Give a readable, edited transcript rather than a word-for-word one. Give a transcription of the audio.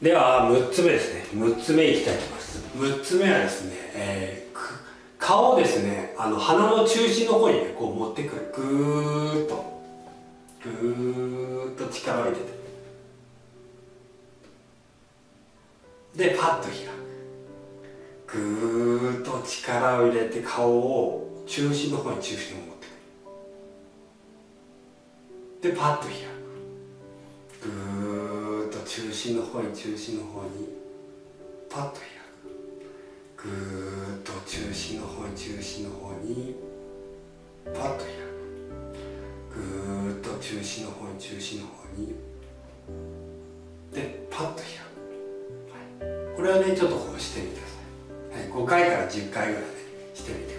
では6つ目ですね。6つ目いきたいと思います。6つ目はですね、顔をですね、鼻の中心の方にね、こう持ってくる。ぐーっと力を入れて、でパッと開く。ぐーっと力を入れて顔を中心の方に持ってくる。でパッと開く。ぐーっと中心の方にパッと開く。ぐーっと中心の方にパッと開く。ぐーっと中心の方にでパッと開く。これはねちょっとこうしてみてください。5回から10回ぐらいねしてみて。